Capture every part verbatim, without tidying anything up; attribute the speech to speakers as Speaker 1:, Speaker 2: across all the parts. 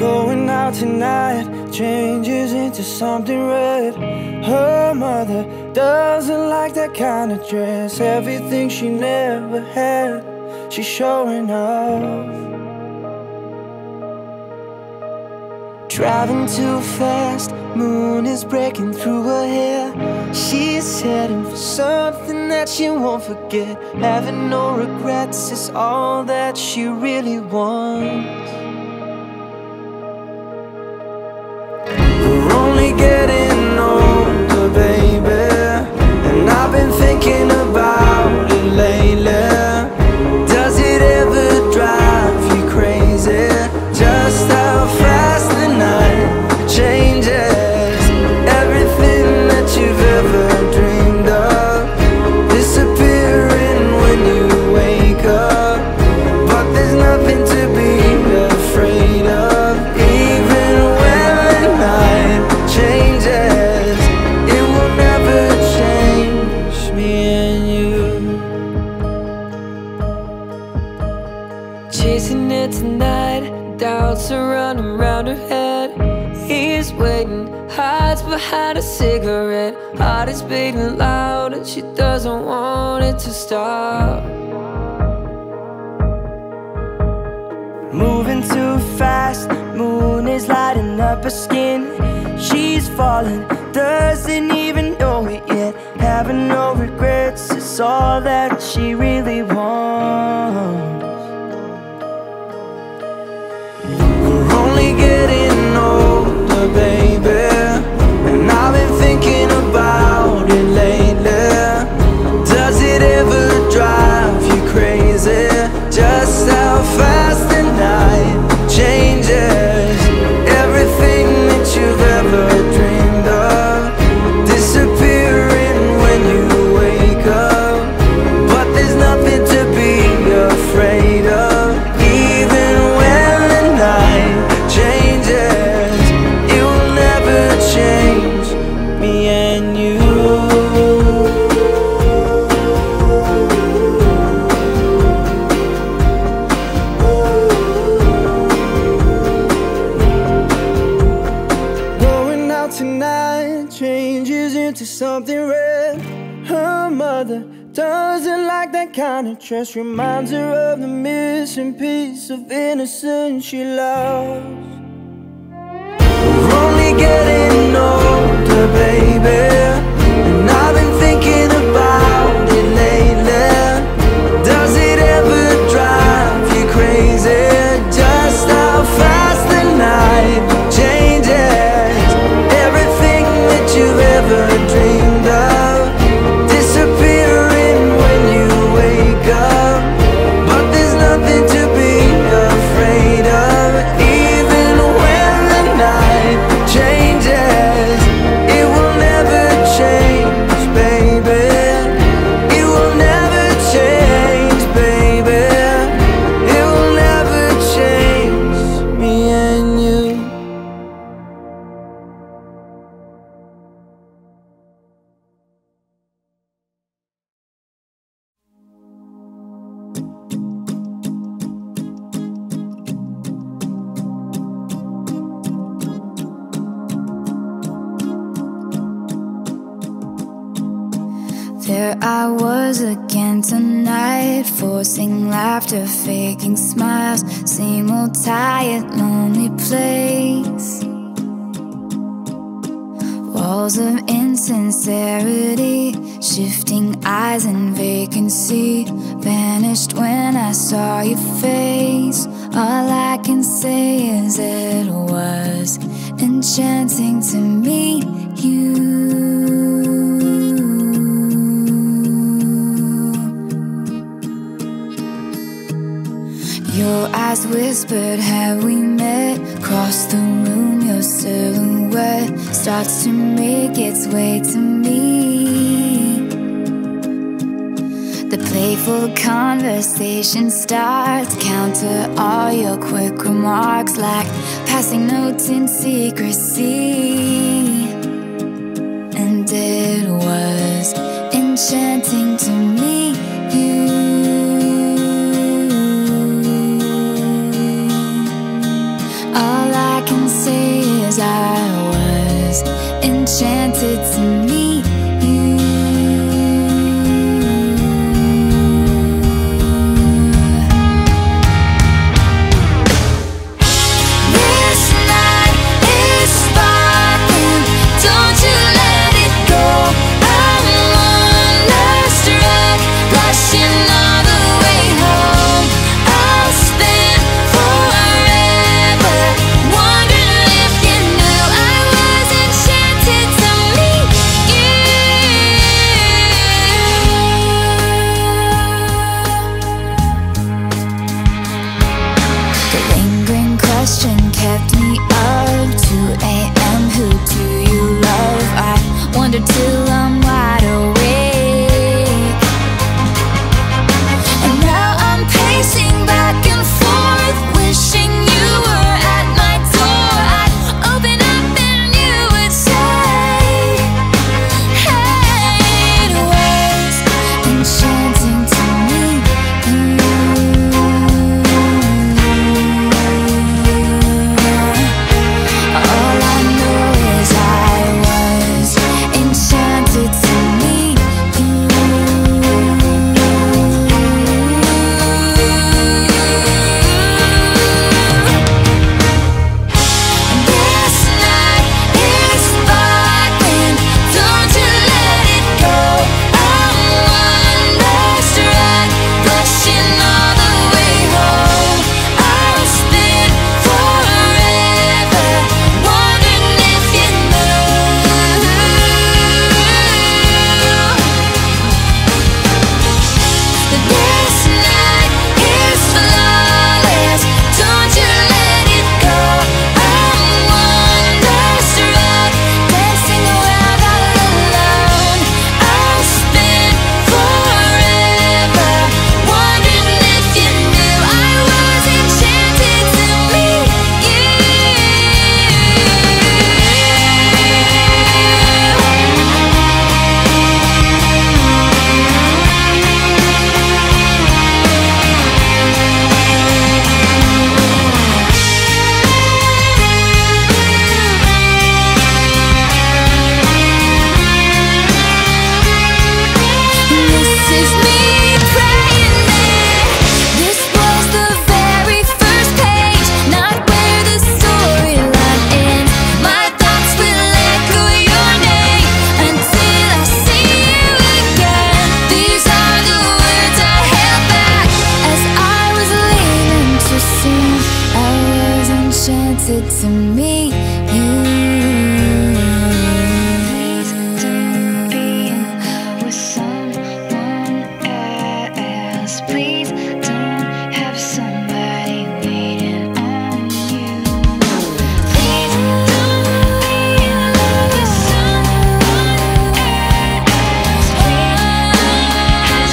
Speaker 1: Going out tonight changes into something red. Her mother doesn't like that kind of dress. Everything she never had, she's showing off. Driving too fast, moon is breaking through her hair. She's heading for something that she won't forget. Having no regrets is all that she really wants. We're only getting older, baby, and I've been thinking about it lately. Does it ever drive you crazy? Just how fast the night changes. Everything that you've ever dreamed of disappearing when you wake up. But there's nothing to be afraid of. Even when the night changes, it will never change me and you. Chasing it tonight, doubts are running round her head. He's waiting, hides behind a cigarette. Heart is beating loud and she doesn't want it to stop. Moving too fast, moon is lighting up her skin. She's falling, doesn't even know it yet. Having no regrets is all that she really wants. We're only getting older, baby, and I've been thinking about it lately. Does it ever drive you crazy? Just how fast the night changes. Everything that you've ever dreamed of disappearing when you wake up. But there's nothing to be afraid of. Even when the night changes, it will never change me and you. Going out tonight changes into something red. Her mother doesn't like that kind of dress. Reminds her of the missing piece of innocence she lost. We're only getting older, baby, and I've been thinking about it lately. Does it ever drive you crazy? Just how fast the night changes. Everything that you've ever dreamed of disappearing when you wake up. But there's nothing to be afraid of. Even when the night changes, it will never change, baby. It will never change, baby. It will never change me and you.
Speaker 2: There I was again tonight, forcing laughter, faking smiles. Same old tired, lonely place. Walls of insincerity, shifting eyes and vacancy. Vanished when I saw your face. All I can say is it was enchanting to meet you. Your eyes whispered, have we met? Across the room, your silhouette starts to make its way to me. The playful conversation starts, counter all your quick remarks like passing notes in secrecy. And it was enchanting to meet you. All I as I was enchanted to meet you. This night is sparkling, don't you let it go. I'm wonderstruck, blushing all the way home. I'll spend forever wondering if you knew I was enchanted to meet you. The lingering question kept me up two A M Who do you love? I wonder till I'm wide awake. And now I'm pacing back and forth, wishing you were at my door. I'd open up and you would say, hey, it was enchanting to meet you. All I know is I was enchanted to meet you. This night is sparkling, don't you let it go. I'm wonderstruck, blushing all the way home. I'll spend forever wondering if you knew. This night is flawless, don't you let it go. I'm wonderstruck, dancing around all alone. I'll spend forever wondering if you knew I was enchanted to meet you. This is me praying that this was the very first page, not where the storyline ends. My thoughts will echo your name until I see you again. These are the words I held back as I was leaving too soon. I was enchanted to meet you. Please don't be in love with someone else. Please don't have somebody waiting on you. Please don't be in love with someone else. Please don't have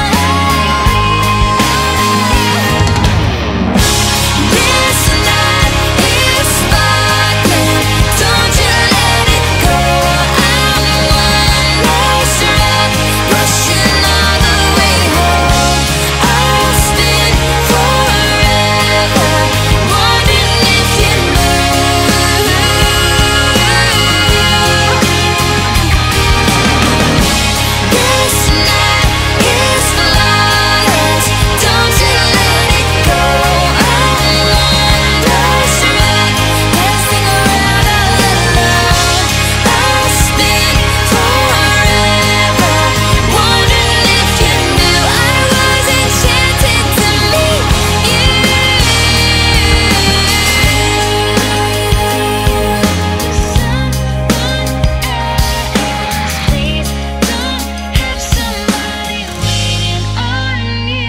Speaker 2: somebody. This night is sparkling, don't you let it go. I'm wonderstruck, rushing all the way home. I'll spend forever wondering if you knew. This night is flawless, don't you let it go. I'm wonderstruck, dancing around all alone. I'll spend forever wondering if you knew I was enchanted to meet you. Please don't have somebody waiting on you.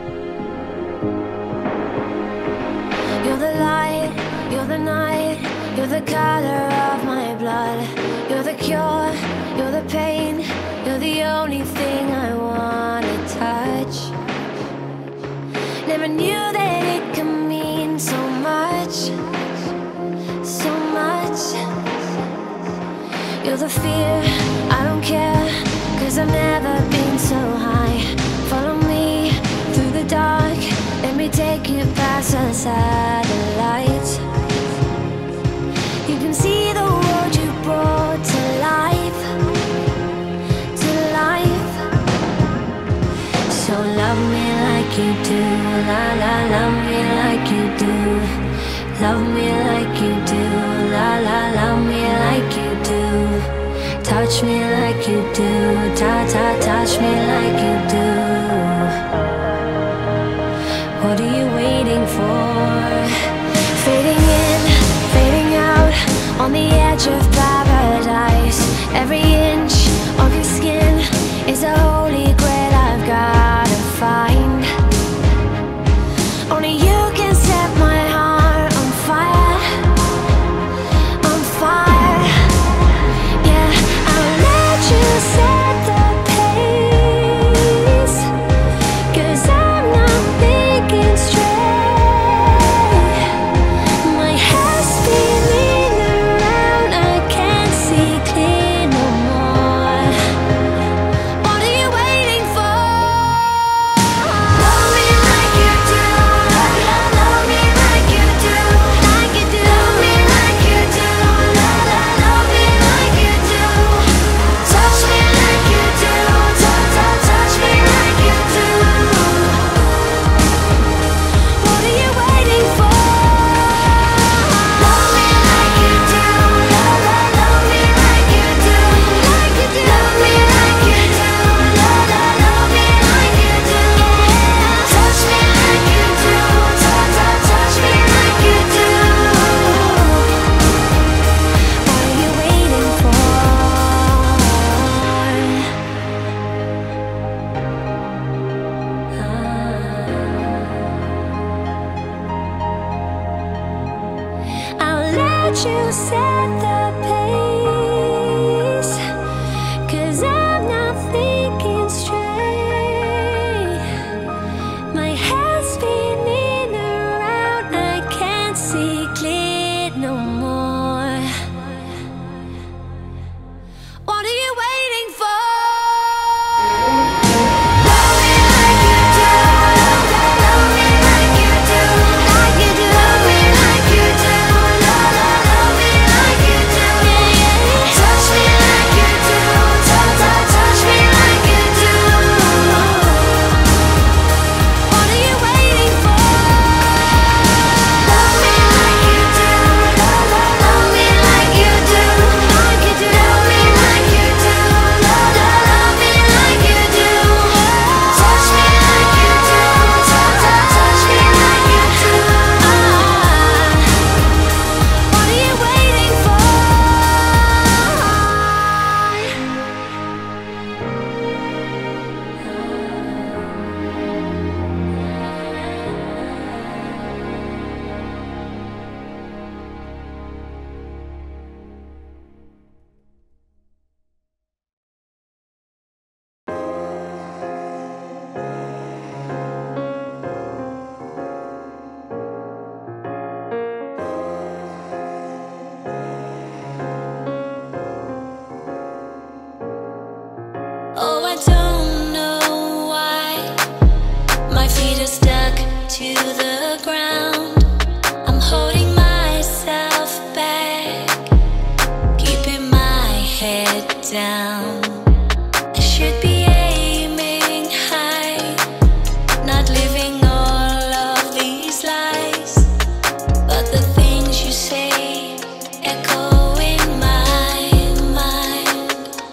Speaker 2: You're the light, you're the night, You're the color of my blood. You're the cure, you're the pain. You're the only thing I wanna touch. Never knew that it could mean so much, so much. You're the fear, I don't care, cause I've never been so high. Follow me through the dark, let me take you past the satellites. You can see the world you brought to life, to life. So love me like you do, la la, love me like you do. Love me like you do, la la, love me like you do. Touch me like you do, ta ta, touch me like you do. What are you waiting for? Fading in, fading out, on the edge of paradise. Every inch of your skin is a holy grail I've gotta find. Only you can set my heart on fire, on fire. Yeah, I'll let you set the pace, cause I'm not thinking straight. My head's spinning around, I can't see clear no more. What are you waiting for? Love me like you do, love, love, love me like you do, like you do. Love me like you do, love, love, love me like you do. Touch me like you do, touch, touch, touch me like you do. What are you waiting for? Love me like you do, love, love, love me like you do, like you do. Love me like you do, love, love, love me like you do. Touch me like you do, touch, touch, touch me like you do. What are you waiting for? I'll let you set the pace, cause I'm not thinking straight. My head's spinning around, I can't see clear no more. What are you waiting for? Love me like you do, love, love, love me like you do, like you do. Love me like you do, love, love, love me like you do. Touch me like you do, touch, touch, touch me like you do. What are you waiting for? Love me like you do, love, love, love me like you do, like you do. Love me like you do, love, love, love me like you do. Touch me like you do, touch, touch, touch me like you do. What are you waiting for? Oh, I don't know why my feet are stuck to the ground. I'm holding myself back, keeping my head down. I should be aiming high, not living all of these lies. But the things you say echo in my mind.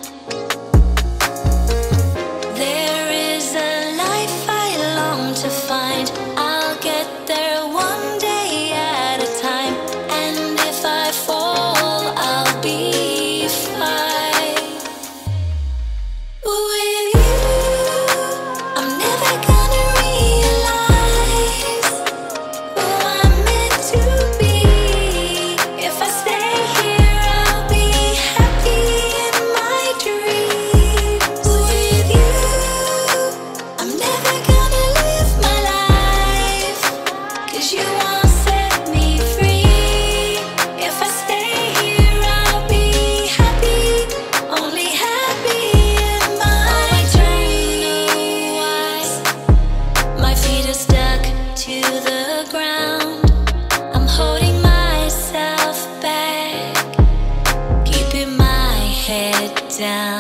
Speaker 2: There is a life I long to find. I'll get there one day at a time. And if I fall, I'll be fine. down.